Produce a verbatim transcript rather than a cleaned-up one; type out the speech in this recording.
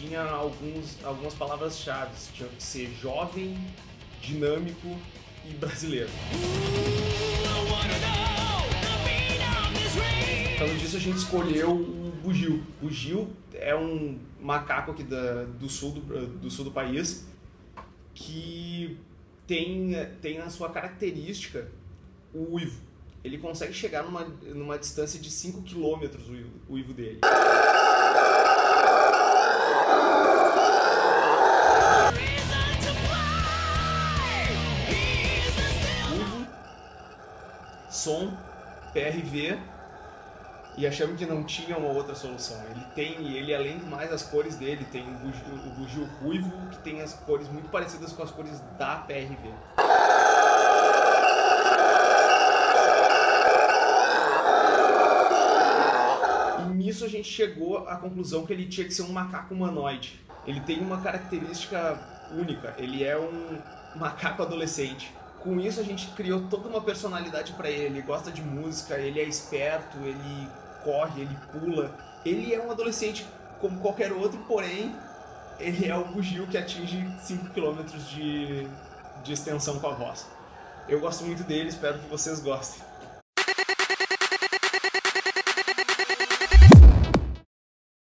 tinha alguns, algumas palavras-chave. Tinha que ser jovem, dinâmico e brasileiro. Então disso a gente escolheu o bugio. O bugio é um macaco aqui da, do, sul do, do sul do país que tem, tem na sua característica o uivo. Ele consegue chegar numa, numa distância de cinco quilômetros o uivo, o uivo dele. Uivo, som, P R V, e achamos que não tinha uma outra solução. Ele tem, ele além do mais as cores dele, tem o bugio, o bugio ruivo, que tem as cores muito parecidas com as cores da P R V. E nisso a gente chegou à conclusão que ele tinha que ser um macaco humanoide. Ele tem uma característica única, ele é um macaco adolescente. Com isso a gente criou toda uma personalidade para ele. Ele gosta de música, ele é esperto, ele corre, ele pula. Ele é um adolescente como qualquer outro, porém ele é o bugio que atinge cinco quilômetros de, de extensão com a voz. Eu gosto muito dele, espero que vocês gostem.